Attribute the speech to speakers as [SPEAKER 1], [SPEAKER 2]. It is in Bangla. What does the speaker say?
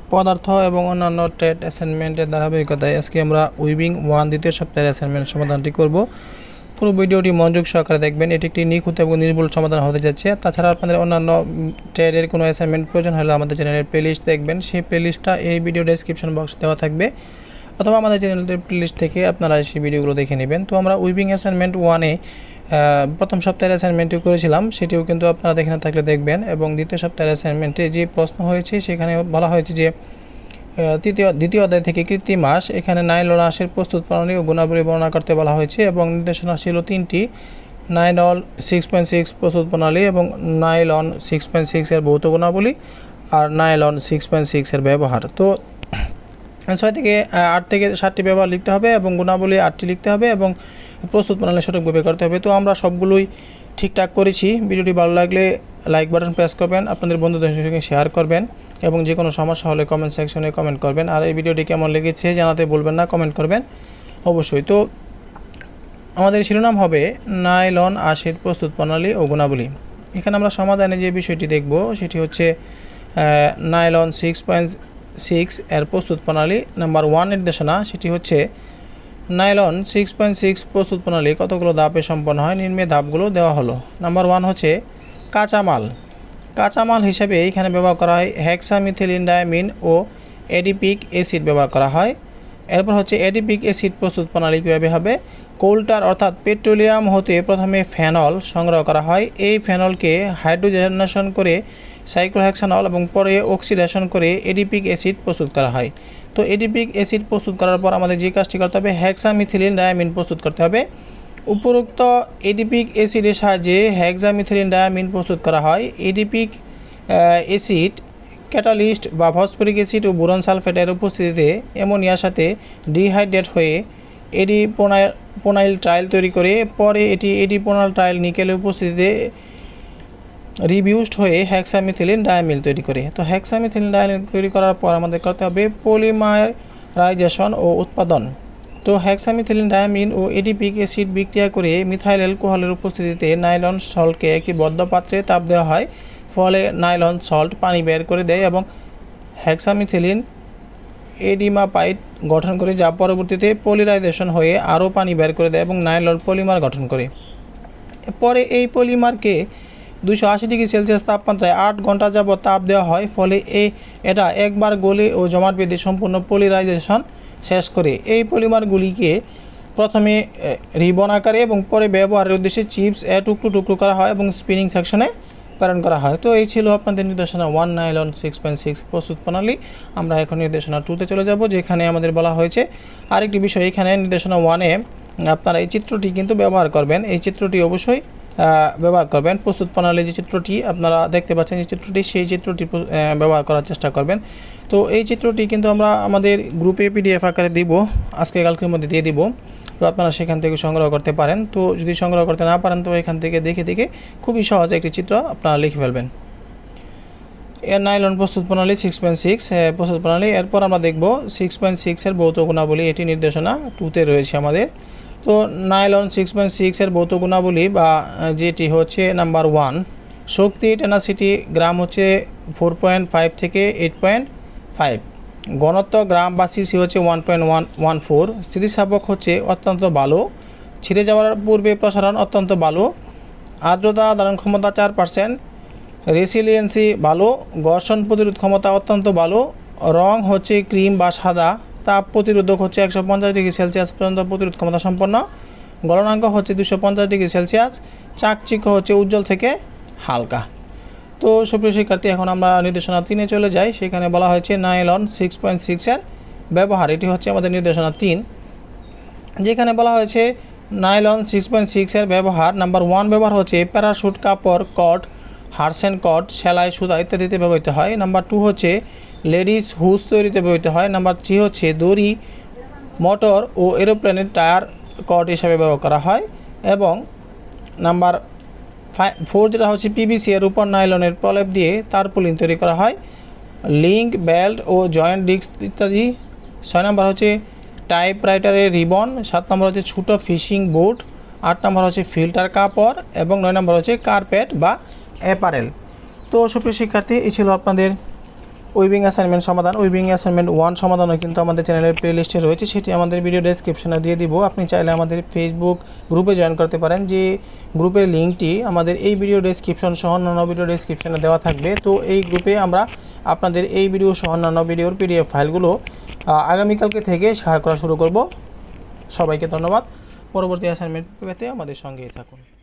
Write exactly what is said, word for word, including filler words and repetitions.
[SPEAKER 1] পদার্থ এবং অন্যান্য ট্রেড অ্যাসাইনমেন্টের ধারাবাহিকতায় আজকে আমরা উইভিং ওয়ান দ্বিতীয় সপ্তাহের অ্যাসাইনমেন্ট সমাধানটি করব। পুরো ভিডিওটি মনোযোগ সহকারে দেখবেন, এটি একটি নিখুঁত এবং নির্ভুল সমাধান হতে যাচ্ছে। তাছাড়া আপনাদের অন্যান্য ট্রেডের কোনো অ্যাসাইনমেন্ট প্রয়োজন হলে আমাদের চ্যানেলের প্লেলিস্ট দেখবেন, সেই প্লেলিস্টটা এই ভিডিও ডেসক্রিপশন বক্সে দেওয়া থাকবে, অথবা আমাদের চ্যানেলের প্লেলিস্ট থেকে আপনারা সেই ভিডিওগুলো দেখে নেবেন। তো আমরা উইভিং অ্যাসাইনমেন্ট ওয়ানে প্রথম সপ্তাহের অ্যাসাইনমেন্টটি করেছিলাম, সেটিও কিন্তু আপনারা দেখে না থাকলে দেখবেন। এবং দ্বিতীয় সপ্তাহের অ্যাসাইনমেন্টে যে প্রশ্ন হয়েছে সেখানে বলা হয়েছে যে তৃতীয় দ্বিতীয় অধ্যায় থেকে কৃত্রিম মাস, এখানে নাইলন আঁশের প্রস্তুত প্রণালী ও গুণাবলী বর্ণনা করতে বলা হয়েছে এবং নির্দেশনা ছিল তিনটি: নাইলন সিক্স পয়েন্ট সিক্স প্রস্তুত প্রণালী এবং নাইলন সিক্স পয়েন্ট সিক্স এর ভৌত গুণাবলী আর নাইলন সিক্স পয়েন্ট সিক্স এর ব্যবহার। তো ছয় থেকে আট থেকে সাতটি ব্যবহার লিখতে হবে এবং গুণাবলী আটটি লিখতে হবে এবং প্রস্তুত প্রণালী সঠিকভাবে করতে হবে। তো আমরা সবগুলোই ঠিকঠাক করেছি। ভিডিওটি ভালো লাগলে লাইক বাটন প্রেস করবেন, আপনাদের বন্ধুদের সঙ্গে শেয়ার করবেন এবং যে কোনো সমস্যা হলে কমেন্ট সেকশনে কমেন্ট করবেন। আর এই ভিডিওটি কেমন লেগেছে জানাতে বলবেন না, কমেন্ট করবেন অবশ্যই। তো আমাদের শিরোনাম হবে নাইলন আঁশের প্রস্তুত প্রণালী ও গুণাবলী। এখানে আমরা সমাধানে যে বিষয়টি দেখব সেটি হচ্ছে নাইলন সিক্স পয়েন্ট সিক্স এর প্রস্তুত প্রণালী। নাম্বার ওয়ান নির্দেশনা, সেটি হচ্ছে নাইলন সিক্স পয়েন্ট সিক্স প্রস্তুত প্রণালী কতগুলো ধাপে সম্পন্ন হয়, নিম্নে ধাপগুলো দেওয়া হলো। নাম্বার ওয়ান হচ্ছে কাঁচামাল। কাঁচামাল হিসেবে এখানে ব্যবহার করা হয় হেক্সামিথিলিন ডায়ামিন ও এডিপিক অ্যাসিড ব্যবহার করা হয়। এরপর হচ্ছে এডিপিক অ্যাসিড প্রস্তুত প্রণালী কীভাবে হবে, কোল্টার অর্থাৎ পেট্রোলিয়াম হতে প্রথমে ফেনল সংগ্রহ করা হয়। এই ফেনলকে হাইড্রোজেনেশন করে সাইক্লোহেক্সানল এবং পরে অক্সিডেশন করে এডিপিক অ্যাসিড প্রস্তুত করা হয়। তো এডিপিক অ্যাসিড প্রস্তুত করার পর আমাদের যে কাজটি করতে হবে, হেক্সামিথিলিন ডায়ামিন প্রস্তুত করতে হবে। উপরোক্ত এডিপিক অ্যাসিডের সাহায্যে হেক্সামিথিলিন ডায়ামিন প্রস্তুত করা হয়। এডিপিক অ্যাসিড ক্যাটালিস্ট বা ফসফরিক অ্যাসিড ও বোরন সালফেটের উপস্থিতিতে অ্যামোনিয়ার সাথে ডিহাইড্রেট হয়ে এডিপোনাইল পোনাইল ট্রায়াল তৈরি করে, পরে এটি এডিপোনাল ট্রায়াল নিকেলের উপস্থিতিতে রিডিউসড হয়ে হেক্সামিথিলিন ডায়ামিন তৈরি করে। তো হেক্সামিথিলিন ডায়ামিন তৈরি করার পর আমাদের করতে হবে পলিমারাইজেশন ও উৎপাদন। তো হেক্সামিথিলিন ডায়ামিন ও এডিপিক অ্যাসিড বিক্রিয়া করে মিথাইল অ্যালকোহলের উপস্থিতিতে নাইলন সল্টকে একটি বদ্ধ পাত্রে তাপ দেওয়া হয়, ফলে নাইলন সল্ট পানি বের করে দেয় এবং হেক্সামিথিলিন এডিমাপাইট গঠন করে, যা পরবর্তীতে পলিমারাইজেশন হয়ে আরও পানি বের করে দেয় এবং নাইলন পলিমার গঠন করে। পরে এই পলিমারকে দুশো আশি ডিগ্রি সেলসিয়াস তাপমাত্রায় আট ঘন্টা যাবৎ তাপ দেওয়া হয়, ফলে এ এটা একবার গলে ও জমাট বেঁধে সম্পূর্ণ পলিমারাইজেশন শেষ করে। এই পলিমারগুলিকে প্রথমে রিবন আকারে এবং পরে ব্যবহারের উদ্দেশ্যে চিপস এ টুকরো টুকরো করা হয় এবং স্পিনিং সেকশনে প্রেরণ করা হয়। তো এই ছিল আপনাদের নির্দেশনা one nylon six point six প্রস্তুত প্রণালী। আমরা এখন নির্দেশনা টুতে চলে যাব, যেখানে আমাদের বলা হয়েছে আরেকটি বিষয়। এখানে নির্দেশনা ওয়ানে আপনারা এই চিত্রটি কিন্তু ব্যবহার করবেন, এই চিত্রটি অবশ্যই ব্যবহার করবেন। প্রস্তুত প্রণালী যে চিত্রটি আপনারা দেখতে পাচ্ছেন, যে চিত্রটি, সেই চিত্রটি ব্যবহার করার চেষ্টা করবেন। তো এই চিত্রটি কিন্তু আমরা আমাদের গ্রুপে পিডিএফ আকারে দিব, আজকে কালকের মধ্যে দিয়ে দিব। তো আপনারা সেখান থেকে সংগ্রহ করতে পারেন। তো যদি সংগ্রহ করতে না পারেন তো এখান থেকে দেখে দেখে খুবই সহজে একটি চিত্র আপনারা লিখে ফেলবেন। এর নাইলন প্রস্তুত প্রণালী সিক্স পয়েন্ট সিক্স প্রস্তুত প্রণালী। এরপর আমরা দেখব সিক্স পয়েন্ট সিক্সের ভৌত গুণাবলী, এটি নির্দেশনা টুতে রয়েছে আমাদের। তো নাইলন সিক্স পয়েন্ট সিক্সের ভৌত গুণাবলী বা যেটি হচ্ছে নাম্বার ওয়ান, শক্তি টেনাসিটি গ্রাম হচ্ছে ফোর পয়েন্ট ফাইভ থেকে এইট পয়েন্ট ফাইভ, ঘনত্ব গ্রাম বা সিসি হচ্ছে one point one one four, স্থিতিস্থাপক হচ্ছে অত্যন্ত ভালো, ছিঁড়ে যাওয়ার পূর্বে প্রসারণ অত্যন্ত ভালো, আর্দ্রতা ধারণ ক্ষমতা চার পার্সেন্ট, রেসিলিয়েন্সি ভালো, ঘর্ষণ প্রতিরোধ ক্ষমতা অত্যন্ত ভালো, রং হচ্ছে ক্রিম বা সাদা, তাপ প্রতিরোধক হচ্ছে একশো পঞ্চাশ ডিগ্রি সেলসিয়াস পর্যন্ত প্রতিরোধ ক্ষমতা সম্পন্ন, গলনাঙ্ক হচ্ছে দুশো পঞ্চাশ ডিগ্রি সেলসিয়াস, চাকচিক্য হচ্ছে উজ্জ্বল থেকে হালকা। তো সুপ্রিয় শিক্ষার্থী, এখন আমরা নির্দেশনা তিনে চলে যাই। সেখানে বলা হয়েছে নাইলন সিক্স পয়েন্ট সিক্সের ব্যবহার, এটি হচ্ছে আমাদের নির্দেশনা তিন, যেখানে বলা হয়েছে নাইলন সিক্স পয়েন্ট সিক্সের ব্যবহার। নাম্বার ওয়ান ব্যবহার হচ্ছে প্যারাশুট, কাপড়, কট, হারসেন কট, সেলাই, সুতা ইত্যাদিতে ব্যবহৃত হয়। নাম্বার টু হচ্ছে লেডিস হুস তৈরিতে ব্যবহৃত হয়। নাম্বার থ্রি হচ্ছে দড়ি, মোটর ও এরোপ্লেনের টায়ার কট হিসাবে ব্যবহার করা হয়। এবং নাম্বার ফাইভ ফোর যেটা হচ্ছে পিভিসি এর উপর নাইলনের প্রলেপ দিয়ে তারপুলিন তৈরি করা হয়, লিঙ্ক, বেল্ট ও জয়েন্ট ডিস্ক ইত্যাদি। ছয় নম্বর হচ্ছে টাইপরাইটারের রিবন, সাত নম্বর হচ্ছে ছোটো ফিশিং বোট, আট নম্বর হচ্ছে ফিল্টার কাপড় এবং নয় নম্বর হচ্ছে কার্পেট বা অ্যাপারেল। তো সুপ্রিয় শিক্ষার্থী, এই ছিল আপনাদের উইভিং অ্যাসাইনমেন্ট সমাধান উইভিং অ্যাসাইনমেন্ট ওয়ান সমাধানও কিন্তু আমাদের চ্যানেলের প্লে লিস্টে রয়েছে, সেটি আমাদের ভিডিও ডেসক্রিপশনে দিয়ে দিব। আপনি চাইলে আমাদের ফেসবুক গ্রুপে জয়েন করতে পারেন, যে গ্রুপের লিঙ্কটি আমাদের এই ভিডিও ডেসক্রিপশন সহ অন্যান্য ভিডিও ডেসক্রিপশনে দেওয়া থাকবে। তো এই গ্রুপে আমরা আপনাদের এই ভিডিও সহ অন্যান্য ভিডিওর পিডিএফ ফাইলগুলো আগামীকালকে থেকে শেয়ার করা শুরু করব। সবাইকে ধন্যবাদ। পরবর্তী অ্যাসাইনমেন্ট পেতে আমাদের সঙ্গেই থাকুন।